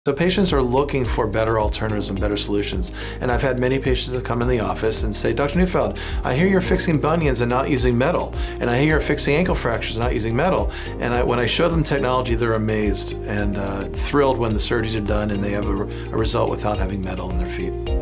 So patients are looking for better alternatives and better solutions. And I've had many patients that come in the office and say, Dr. Neufeld, I hear you're fixing bunions and not using metal. And I hear you're fixing ankle fractures and not using metal. And when I show them technology, they're amazed and thrilled when the surgeries are done and they have a result without having metal in their feet.